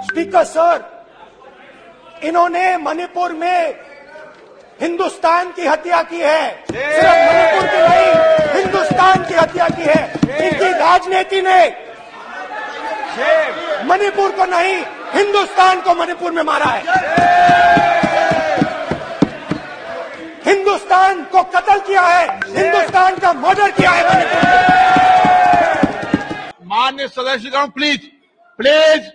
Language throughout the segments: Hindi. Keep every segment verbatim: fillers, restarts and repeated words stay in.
स्पीकर सर, इन्होंने मणिपुर में हिंदुस्तान की हत्या की है। सिर्फ मणिपुर की नहीं, हिंदुस्तान की हत्या की है। इनकी राजनीति ने मणिपुर को नहीं, हिंदुस्तान को मणिपुर में मारा है। हिंदुस्तान को कत्ल किया है, हिंदुस्तान का मर्डर किया है मणिपुर में। माननीय सदस्यगण प्लीज प्लीज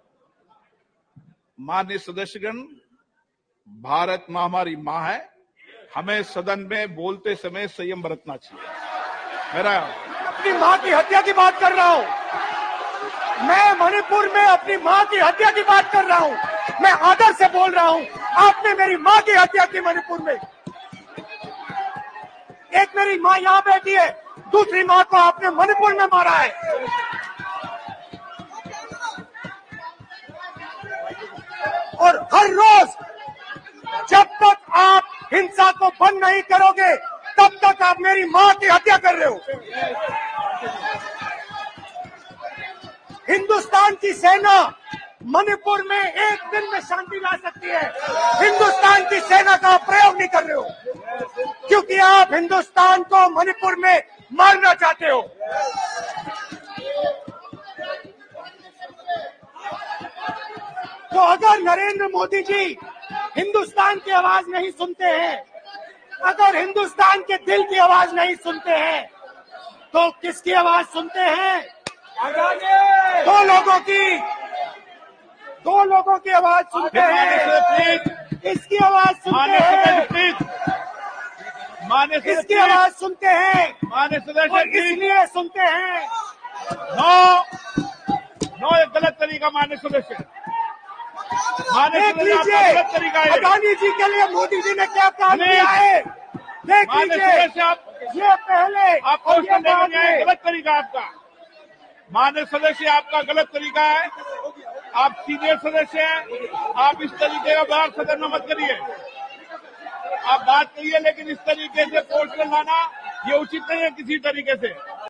माननीय सदस्यगण, भारत मां हमारी मां है, हमें सदन में बोलते समय संयम बरतना चाहिए। मेरा अपनी मां की हत्या की बात कर रहा हूं, मैं मणिपुर में अपनी मां की हत्या की बात कर रहा हूं, मैं आदर से बोल रहा हूं। आपने मेरी मां की हत्या की मणिपुर में। एक मेरी मां यहां बैठी है, दूसरी मां को आपने मणिपुर में मारा है। और हर रोज जब तक आप हिंसा को बंद नहीं करोगे, तब तक आप मेरी मां की हत्या कर रहे हो। हिंदुस्तान की सेना मणिपुर में एक दिन में शांति ला सकती है, हिंदुस्तान की सेना का आप प्रयोग नहीं कर रहे हो, क्योंकि आप हिंदुस्तान को मणिपुर में मारना चाहते हो। तो अगर नरेंद्र मोदी जी हिंदुस्तान की आवाज नहीं सुनते हैं, अगर हिंदुस्तान के दिल की आवाज नहीं सुनते हैं, तो किसकी आवाज सुनते हैं? दो लोगों की, दो लोगों की आवाज सुनते हैं। इसकी आवाज सुनते हैं, इसकी आवाज सुनते हैं, माननीय सदस्य इसलिए सुनते हैं। नो नो ये गलत तरीका माननीय सदस्य, देख लीजिए अदानी जी के लिए मोदी जी ने क्या काम किया है। देख लीजिए, ये पहले आपको गलत तरीका आपका माननीय सदस्य, आपका गलत तरीका है। आप सीनियर सदस्य हैं, आप इस तरीके का बात सदन में मत करिए। आप बात करिए, लेकिन इस तरीके से पोस्टर लाना ये उचित नहीं है किसी तरीके से।